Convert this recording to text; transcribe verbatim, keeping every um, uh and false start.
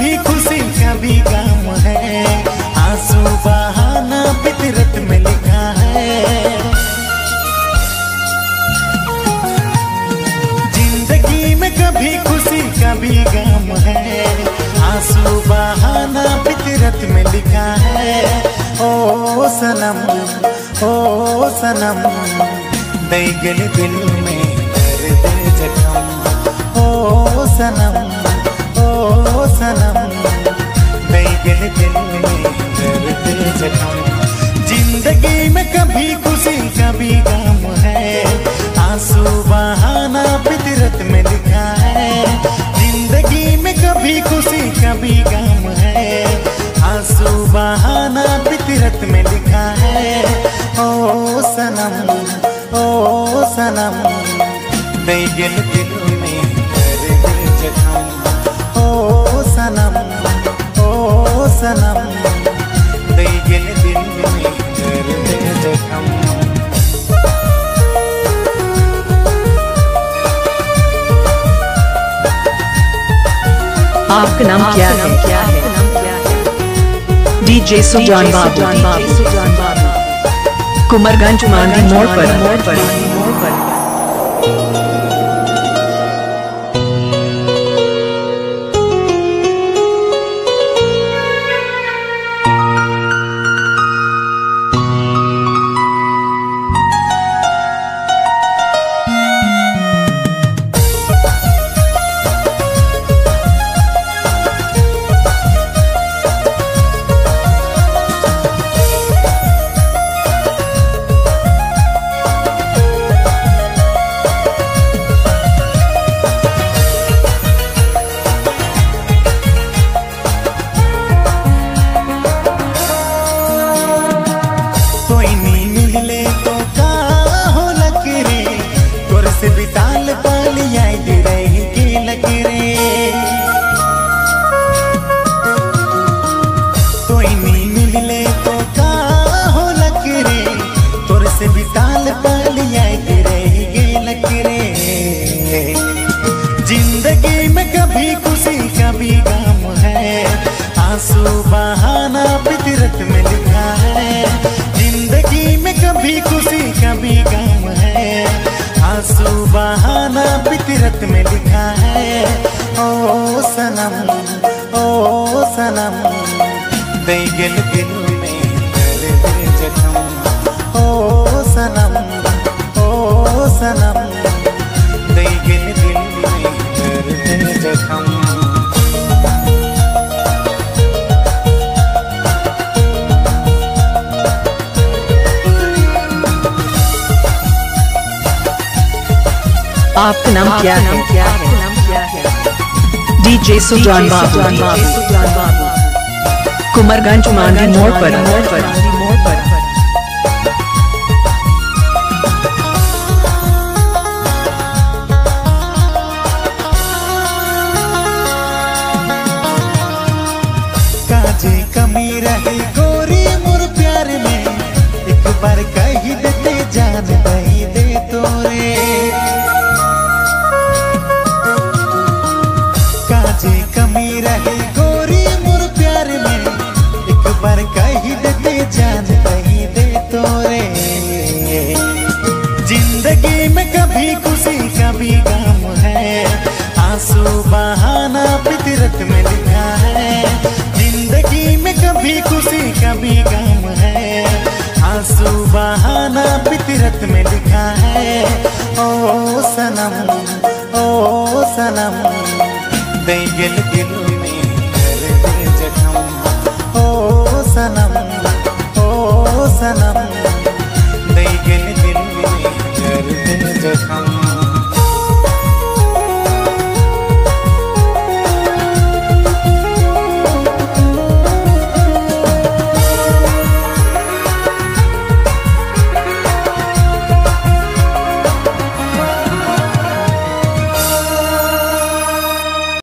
कभी खुशी कभी गम है, आंसू बहाना फितरत में लिखा है। जिंदगी में कभी खुशी कभी गम है, आंसू बहाना फितरत में लिखा है। ओ सनम ओ सनम दे गल दिल में दर्द जख्म। ओ सनम ओ सनम दे गल दिल में दर्द जख्म। जिंदगी में कभी खुशी कभी गम है, आंसू बहाना फितरत में लिखा है। जिंदगी में कभी खुशी कभी गम है, आंसू बहाना फितरत में लिखा है। ओ सनम ओ सनम दे गल दिल में दर्द जख्म। ओ सनम ओ सनम दे गल दिल में दर्द जख्म। आपका नाम क्या है? क्या है? डीजे सुजान बाबू, कुमरगंज मांडी मोड़ पर। मोड़ पर मोड़ पर बिताल पाल याद रहेगी लकीरे। कोई नहीं मिले तो का हो लकीरे, तोर से बिताल पाल याद रहेगी लकीरे। जिंदगी में कभी खुशी कभी गम है, आंसू बहाना फितरत में लिखा है। जिंदगी में कभी खुशी कभी गम है, आंसू बहाना फितरत में लिखा है। ओ सनम ओ सनम दे गल दिल में दर्द जख्म। ओ सनम ओ सनम दे गल दिल में दर्द जख्म। आपका नाम क्या है? क्या है? डीजे सुजान बाबू, कुमरगंज मांडी मोड़ पर। मोड़ पर काजे कमी रही गोरी मोर प्यार में, एक बार कही देते जान दही दे तोरे। काजे कमी रही गोरी मोर प्यार में, एक बार कही देते जान दही दे तोरे। जिंदगी में कभी खुशी कभी गम है, आंसू बहाना फितरत में लिखा है। जिंदगी में कभी खुशी कभी गम है, आंसू बहाना फितरत में लिखा है। ओ सनम ओ सनम दे गल दिल में दर्द जख्म। ओ सनम ओ सनम दे गल दिल में दर्द जख्म।